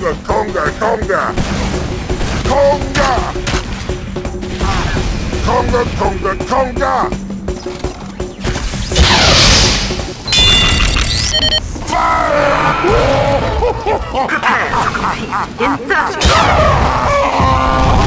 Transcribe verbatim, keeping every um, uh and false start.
Conga, conga, conga! Conga! Conga, conga, conga! Prepare to compete in thirty.